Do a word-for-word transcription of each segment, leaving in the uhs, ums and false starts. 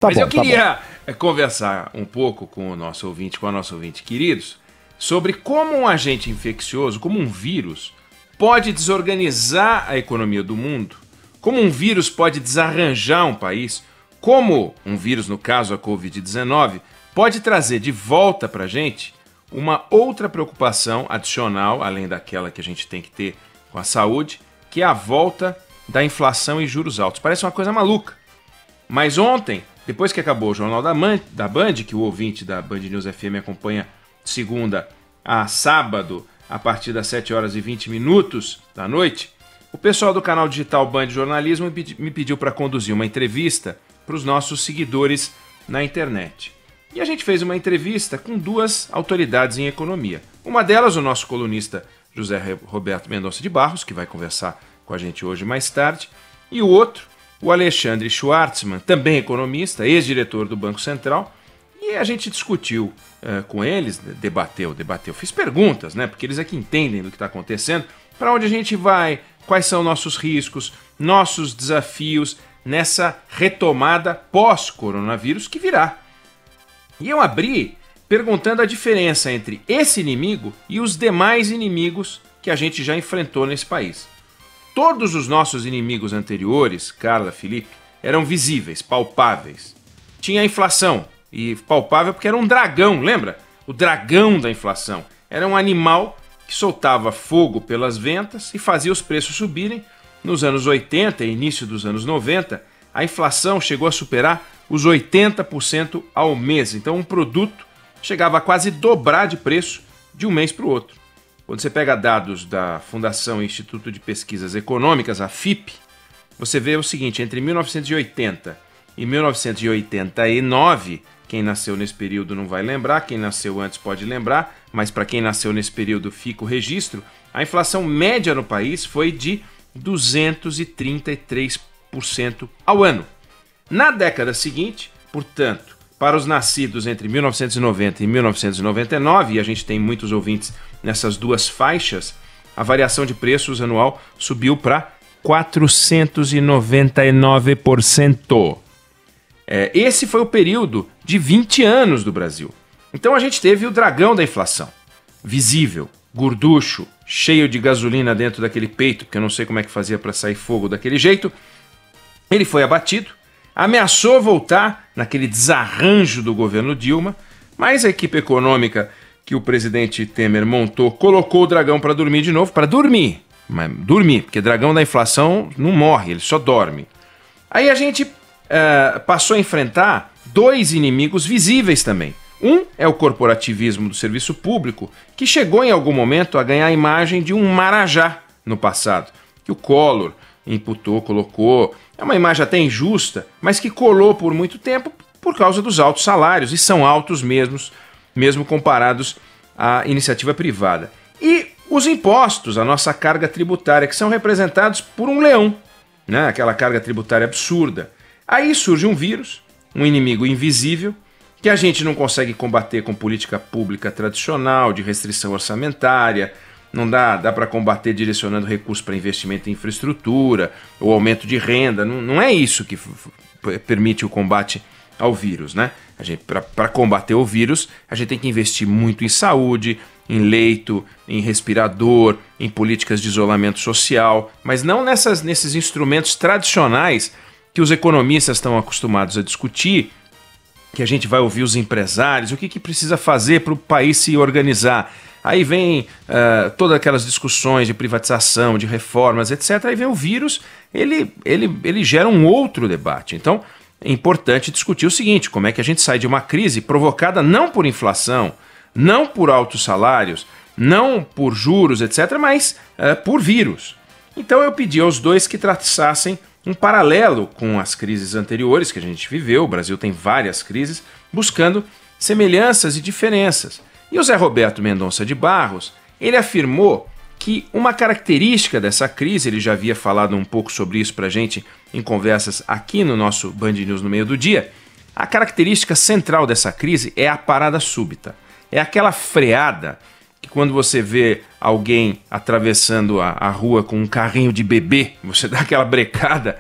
Tá Mas bom, eu queria tá é, conversar um pouco com o nosso ouvinte, com a nossa ouvinte, queridos, sobre como um agente infeccioso, como um vírus, pode desorganizar a economia do mundo, como um vírus pode desarranjar um país, como um vírus, no caso a covid dezenove, pode trazer de volta para a gente uma outra preocupação adicional, além daquela que a gente tem que ter com a saúde, que é a volta da inflação e juros altos. Parece uma coisa maluca. Mas ontem, depois que acabou o Jornal da, Man, da Band, que o ouvinte da Band News F M acompanha de segunda a sábado, a partir das sete horas e vinte minutos da noite, o pessoal do canal digital Band Jornalismo me pediu para conduzir uma entrevista para os nossos seguidores na internet. E a gente fez uma entrevista com duas autoridades em economia. Uma delas, o nosso colunista José Roberto Mendonça de Barros, que vai conversar com a gente hoje mais tarde, e o outro, o Alexandre Schwartzman, também economista, ex-diretor do Banco Central, e a gente discutiu uh, com eles, debateu, debateu, fiz perguntas, né, porque eles é que entendem do que está acontecendo, para onde a gente vai, quais são nossos riscos, nossos desafios nessa retomada pós-coronavírus que virá. E eu abri perguntando a diferença entre esse inimigo e os demais inimigos que a gente já enfrentou nesse país. Todos os nossos inimigos anteriores, Carla, Felipe, eram visíveis, palpáveis. Tinha a inflação, e palpável porque era um dragão, lembra? O dragão da inflação. Era um animal que soltava fogo pelas ventas e fazia os preços subirem. Nos anos oitenta e início dos anos noventa, a inflação chegou a superar os oitenta por cento ao mês. Então um produto chegava a quase dobrar de preço de um mês para o outro. Quando você pega dados da Fundação Instituto de Pesquisas Econômicas, a F I P, você vê o seguinte: entre mil novecentos e oitenta e mil novecentos e oitenta e nove, quem nasceu nesse período não vai lembrar, quem nasceu antes pode lembrar, mas para quem nasceu nesse período fica o registro, a inflação média no país foi de duzentos e trinta e três por cento ao ano. Na década seguinte, portanto, para os nascidos entre mil novecentos e noventa e mil novecentos e noventa e nove, e a gente tem muitos ouvintes nessas duas faixas, a variação de preços anual subiu para quatrocentos e noventa e nove por cento. É, esse foi o período de vinte anos do Brasil. Então a gente teve o dragão da inflação, visível, gorducho, cheio de gasolina dentro daquele peito, porque eu não sei como é que fazia para sair fogo daquele jeito. Ele foi abatido, ameaçou voltar naquele desarranjo do governo Dilma, mas a equipe econômica que o presidente Temer montou colocou o dragão para dormir de novo, para dormir, mas dormir, porque dragão da inflação não morre, ele só dorme. Aí a gente uh, passou a enfrentar dois inimigos visíveis também. Um é o corporativismo do serviço público, que chegou em algum momento a ganhar a imagem de um marajá no passado, que o Collor imputou, colocou. É uma imagem até injusta, mas que colou por muito tempo por causa dos altos salários, e são altos mesmos, mesmo comparados à iniciativa privada. E os impostos, a nossa carga tributária, que são representados por um leão, né? Aquela carga tributária absurda. Aí surge um vírus, um inimigo invisível, que a gente não consegue combater com política pública tradicional, de restrição orçamentária, não dá, dá para combater direcionando recursos para investimento em infraestrutura ou aumento de renda, não, não é isso que f- f- permite o combate ao vírus, né? Para combater o vírus, a gente tem que investir muito em saúde, em leito, em respirador, em políticas de isolamento social, mas não nessas, nesses instrumentos tradicionais que os economistas estão acostumados a discutir, que a gente vai ouvir os empresários, o que, que precisa fazer para o país se organizar. Aí vem uh, todas aquelas discussões de privatização, de reformas, etcétera. Aí vem o vírus, ele, ele, ele gera um outro debate. Então, é importante discutir o seguinte: como é que a gente sai de uma crise provocada não por inflação, não por altos salários, não por juros, etcétera, mas uh, por vírus. Então eu pedi aos dois que traçassem um paralelo com as crises anteriores que a gente viveu. O Brasil tem várias crises, buscando semelhanças e diferenças. E o Zé Roberto Mendonça de Barros, ele afirmou que uma característica dessa crise, ele já havia falado um pouco sobre isso para a gente em conversas aqui no nosso Band News no meio do dia, a característica central dessa crise é a parada súbita. É aquela freada que quando você vê alguém atravessando a, a rua com um carrinho de bebê, você dá aquela brecada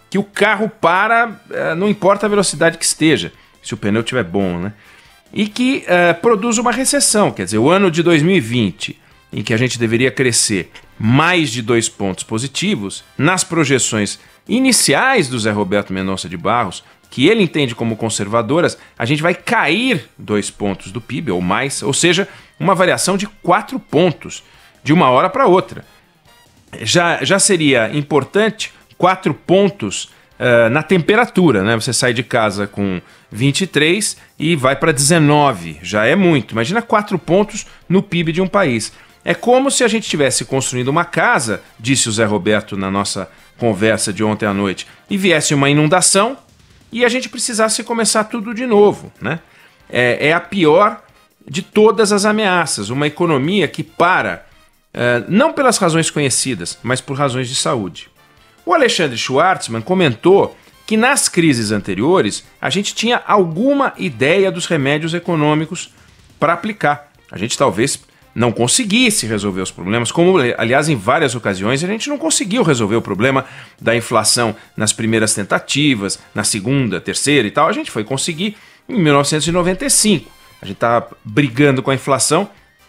que o carro para, não importa a velocidade que esteja, se o pneu estiver bom, né? E que uh, produz uma recessão, quer dizer, o ano de dois mil e vinte, em que a gente deveria crescer mais de dois pontos positivos, nas projeções iniciais do Zé Roberto Mendonça de Barros, que ele entende como conservadoras, a gente vai cair dois pontos do P I B ou mais, ou seja, uma variação de quatro pontos de uma hora para outra. Já, já seria importante quatro pontos uh, na temperatura, né? Você sai de casa com vinte e três e vai para dezenove, já é muito. Imagina quatro pontos no P I B de um país. É como se a gente estivesse construindo uma casa, disse o Zé Roberto na nossa conversa de ontem à noite, e viesse uma inundação e a gente precisasse começar tudo de novo, né? É, é a pior de todas as ameaças, uma economia que para, uh, não pelas razões conhecidas, mas por razões de saúde. O Alexandre Schwartzman comentou que nas crises anteriores a gente tinha alguma ideia dos remédios econômicos para aplicar. A gente talvez não conseguisse resolver os problemas, como, aliás, em várias ocasiões a gente não conseguiu resolver o problema da inflação nas primeiras tentativas, na segunda, terceira e tal. A gente foi conseguir em mil novecentos e noventa e cinco. A gente estava brigando com a inflação,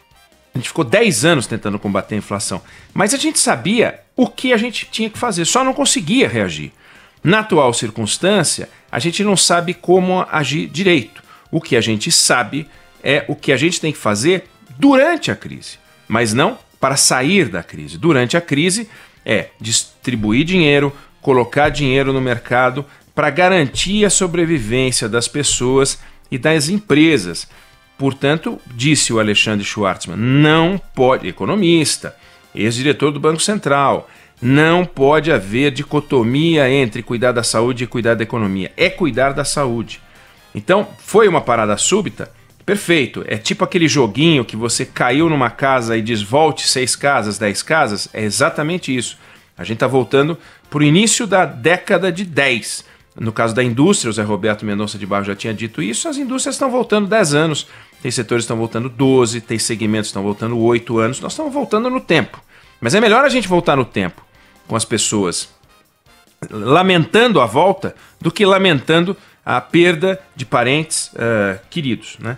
a gente ficou dez anos tentando combater a inflação, mas a gente sabia o que a gente tinha que fazer, só não conseguia reagir. Na atual circunstância, a gente não sabe como agir direito. O que a gente sabe é o que a gente tem que fazer durante a crise, mas não para sair da crise. Durante a crise é distribuir dinheiro, colocar dinheiro no mercado para garantir a sobrevivência das pessoas e das empresas. Portanto, disse o Alexandre Schwartzman, não pode, economista, ex-diretor do Banco Central, não pode haver dicotomia entre cuidar da saúde e cuidar da economia. É cuidar da saúde. Então, foi uma parada súbita? Perfeito. É tipo aquele joguinho que você caiu numa casa e diz volte seis casas, dez casas. É exatamente isso. A gente está voltando para o início da década de dez. No caso da indústria, o Zé Roberto Mendonça de Barros já tinha dito isso, as indústrias estão voltando dez anos, tem setores que estão voltando doze, tem segmentos que estão voltando oito anos, nós estamos voltando no tempo. Mas é melhor a gente voltar no tempo, com as pessoas lamentando a volta, do que lamentando a perda de parentes uh, queridos, né?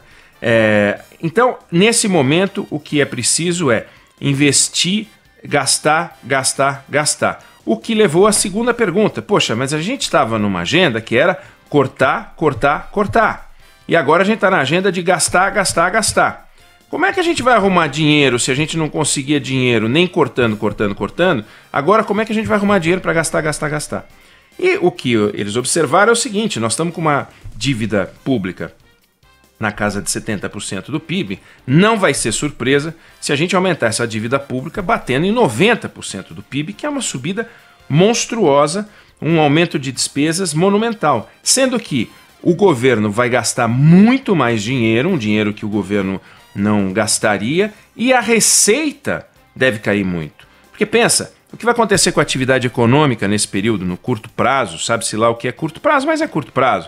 É, então, nesse momento, o que é preciso é investir, gastar, gastar, gastar. O que levou à segunda pergunta. Poxa, mas a gente estava numa agenda que era cortar, cortar, cortar. E agora a gente está na agenda de gastar, gastar, gastar. Como é que a gente vai arrumar dinheiro se a gente não conseguia dinheiro nem cortando, cortando, cortando? Agora, como é que a gente vai arrumar dinheiro para gastar, gastar, gastar? E o que eles observaram é o seguinte, nós estamos com uma dívida pública na casa de setenta por cento do P I B, não vai ser surpresa se a gente aumentar essa dívida pública batendo em noventa por cento do P I B, que é uma subida monstruosa, um aumento de despesas monumental. Sendo que o governo vai gastar muito mais dinheiro, um dinheiro que o governo não gastaria, e a receita deve cair muito. Porque pensa, o que vai acontecer com a atividade econômica nesse período, no curto prazo, sabe-se lá o que é curto prazo, mas é curto prazo.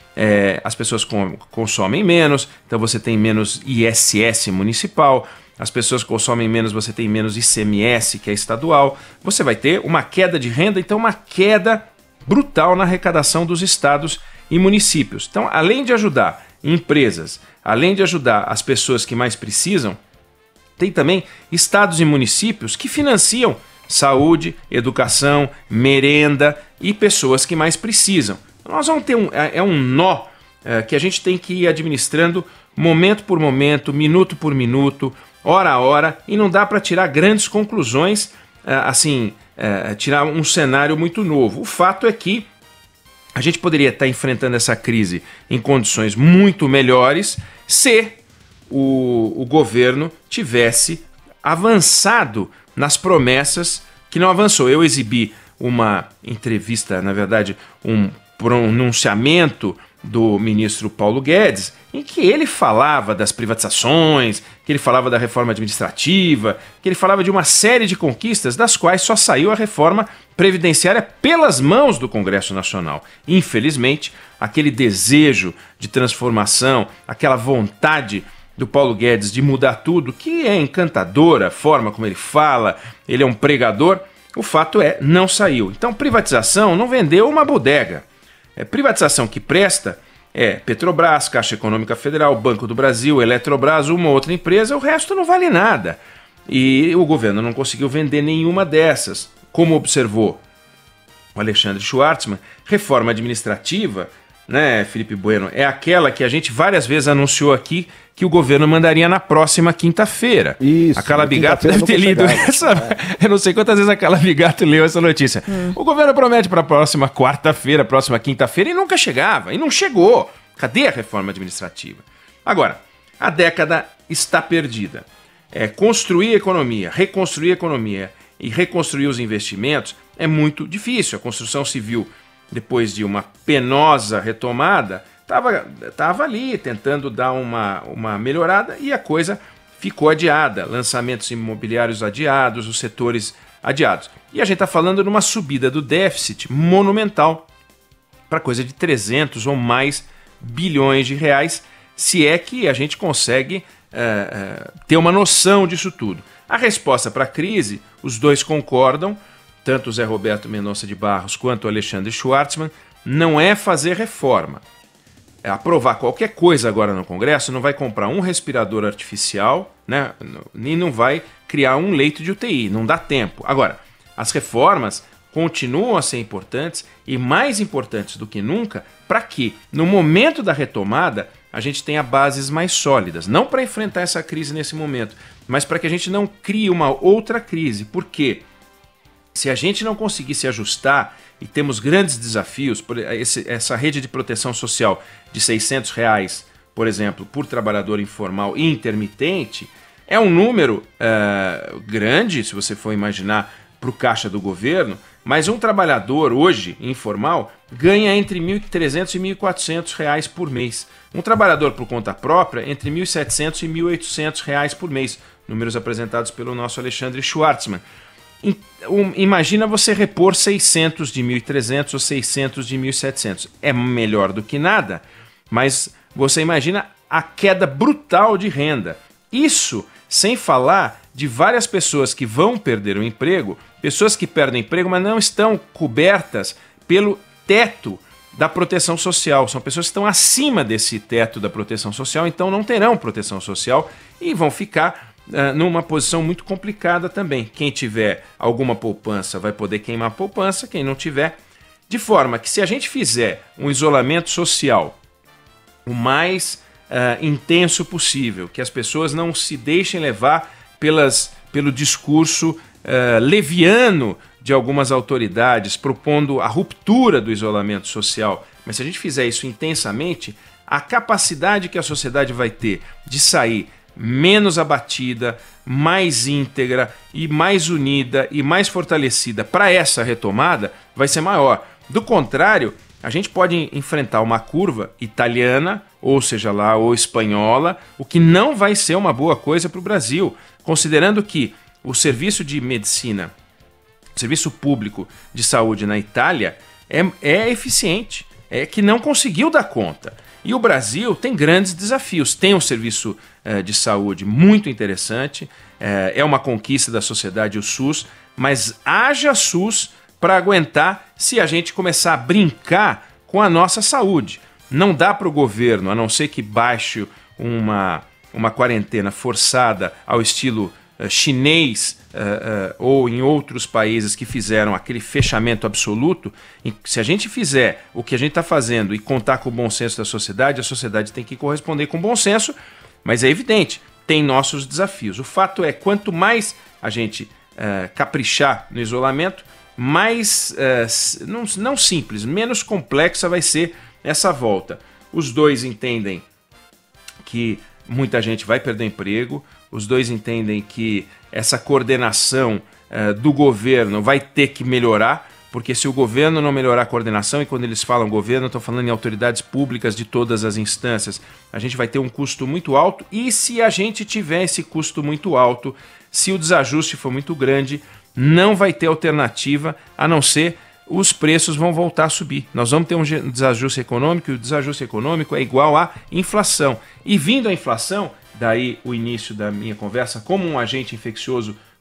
É, as pessoas com, consomem menos, então você tem menos I S S municipal, as pessoas consomem menos, você tem menos I C M S, que é estadual, você vai ter uma queda de renda, então uma queda brutal na arrecadação dos estados e municípios. Então, além de ajudar empresas, além de ajudar as pessoas que mais precisam, tem também estados e municípios que financiam saúde, educação, merenda e pessoas que mais precisam. Nós vamos ter um, é um nó é, que a gente tem que ir administrando momento por momento, minuto por minuto, hora a hora, e não dá para tirar grandes conclusões, é, assim, é, tirar um cenário muito novo. O fato é que a gente poderia estar enfrentando essa crise em condições muito melhores se o, o governo tivesse avançado nas promessas que não avançou. Eu exibi uma entrevista, na verdade, um pronunciamento do ministro Paulo Guedes, em que ele falava das privatizações, que ele falava da reforma administrativa, que ele falava de uma série de conquistas das quais só saiu a reforma previdenciária pelas mãos do Congresso Nacional. Infelizmente, aquele desejo de transformação, aquela vontade do Paulo Guedes de mudar tudo, que é encantadora a forma como ele fala, ele é um pregador, o fato é, não saiu. Então, privatização não vendeu uma bodega. É, privatização que presta é Petrobras, Caixa Econômica Federal, Banco do Brasil, Eletrobras, uma outra empresa, o resto não vale nada. E o governo não conseguiu vender nenhuma dessas. Como observou o Alexandre Schwartzman, reforma administrativa, né, Felipe Bueno, é aquela que a gente várias vezes anunciou aqui que o governo mandaria na próxima quinta-feira. Isso. A Calabigato deve ter lido essa. É. Eu não sei quantas vezes a Calabigato leu essa notícia. Hum. O governo promete para a próxima quarta-feira, próxima quinta-feira, e nunca chegava. E não chegou. Cadê a reforma administrativa? Agora, a década está perdida. É, construir a economia, reconstruir a economia e reconstruir os investimentos é muito difícil. A construção civil, depois de uma penosa retomada, estava tava ali tentando dar uma, uma melhorada e a coisa ficou adiada. Lançamentos imobiliários adiados, os setores adiados. E a gente está falando de uma subida do déficit monumental para coisa de trezentos ou mais bilhões de reais, se é que a gente consegue é, é, ter uma noção disso tudo. A resposta para a crise, os dois concordam, tanto o Zé Roberto Mendonça de Barros quanto o Alexandre Schwartzman, não é fazer reforma. É aprovar qualquer coisa agora no Congresso, não vai comprar um respirador artificial, né, nem não vai criar um leito de U T I, não dá tempo. Agora, as reformas continuam a ser importantes e mais importantes do que nunca para que, no momento da retomada, a gente tenha bases mais sólidas. Não para enfrentar essa crise nesse momento, mas para que a gente não crie uma outra crise. Por quê? Se a gente não conseguir se ajustar, e temos grandes desafios, por esse, essa rede de proteção social de seiscentos reais, por exemplo, por trabalhador informal e intermitente, é um número uh, grande, se você for imaginar, para o caixa do governo, mas um trabalhador hoje, informal, ganha entre mil e trezentos e mil e quatrocentos reais por mês. Um trabalhador por conta própria, entre mil e setecentos e mil e oitocentos reais por mês, números apresentados pelo nosso Alexandre Schwartzman. Imagina você repor seiscentos de mil e trezentos ou seiscentos de mil e setecentos. É melhor do que nada, mas você imagina a queda brutal de renda. Isso sem falar de várias pessoas que vão perder o emprego, pessoas que perdem o emprego, mas não estão cobertas pelo teto da proteção social. São pessoas que estão acima desse teto da proteção social, então não terão proteção social e vão ficar Uh, numa posição muito complicada também. Quem tiver alguma poupança vai poder queimar a poupança, quem não tiver, de forma que se a gente fizer um isolamento social o mais uh, intenso possível, que as pessoas não se deixem levar pelas, pelo discurso uh, leviano de algumas autoridades propondo a ruptura do isolamento social, mas se a gente fizer isso intensamente, a capacidade que a sociedade vai ter de sair menos abatida, mais íntegra e mais unida e mais fortalecida para essa retomada vai ser maior. Do contrário, a gente pode enfrentar uma curva italiana, ou seja lá, ou espanhola, o que não vai ser uma boa coisa para o Brasil, considerando que o serviço de medicina, o serviço público de saúde na Itália é, é eficiente, é que não conseguiu dar conta. E o Brasil tem grandes desafios. Tem um serviço eh, de saúde muito interessante, eh, é uma conquista da sociedade o SUS, mas haja SUS para aguentar se a gente começar a brincar com a nossa saúde. Não dá para o governo, a não ser que baixe uma, uma quarentena forçada ao estilo uh, chinês uh, uh, ou em outros países que fizeram aquele fechamento absoluto. Se a gente fizer o que a gente está fazendo e contar com o bom senso da sociedade, a sociedade tem que corresponder com bom senso, mas é evidente, tem nossos desafios. O fato é, quanto mais a gente uh, caprichar no isolamento, mais, uh, não, não simples, menos complexa vai ser essa volta. Os dois entendem que muita gente vai perder emprego, os dois entendem que essa coordenação uh, do governo vai ter que melhorar, porque se o governo não melhorar a coordenação, e quando eles falam governo, estão falando em autoridades públicas de todas as instâncias, a gente vai ter um custo muito alto, e se a gente tiver esse custo muito alto, se o desajuste for muito grande, não vai ter alternativa a não ser os preços vão voltar a subir. Nós vamos ter um desajuste econômico, e o desajuste econômico é igual à inflação. E vindo a inflação, daí o início da minha conversa, como um agente infeccioso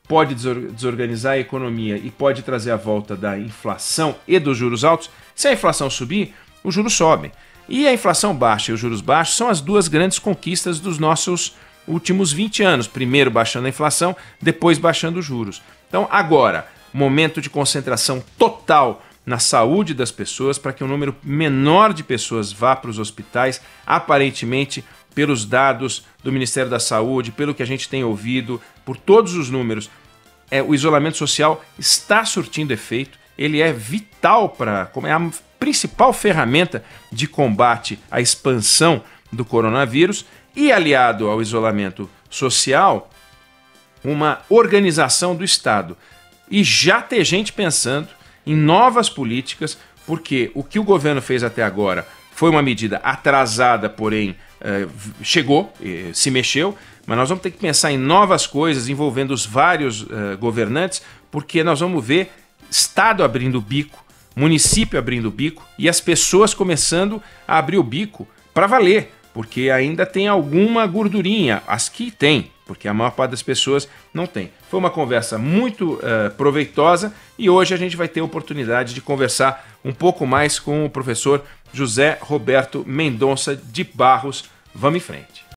pode desorganizar a economia e pode trazer a volta da inflação e dos juros altos. Se a inflação subir, os juros sobem. E a inflação baixa e os juros baixos são as duas grandes conquistas dos nossos últimos vinte anos. Primeiro baixando a inflação, depois baixando os juros. Então agora, momento de concentração total na saúde das pessoas para que um número menor de pessoas vá para os hospitais, aparentemente, pelos dados do Ministério da Saúde, pelo que a gente tem ouvido, por todos os números, é, o isolamento social está surtindo efeito, ele é vital para, como é a principal ferramenta de combate à expansão do coronavírus e, aliado ao isolamento social, uma organização do Estado. E já tem gente pensando em novas políticas, porque o que o governo fez até agora foi uma medida atrasada, porém eh, chegou, eh, se mexeu, mas nós vamos ter que pensar em novas coisas envolvendo os vários eh, governantes, porque nós vamos ver Estado abrindo o bico, município abrindo o bico e as pessoas começando a abrir o bico para valer, porque ainda tem alguma gordurinha, as que tem, porque a maior parte das pessoas não tem. Foi uma conversa muito uh, proveitosa e hoje a gente vai ter a oportunidade de conversar um pouco mais com o professor José Roberto Mendonça de Barros. Vamos em frente.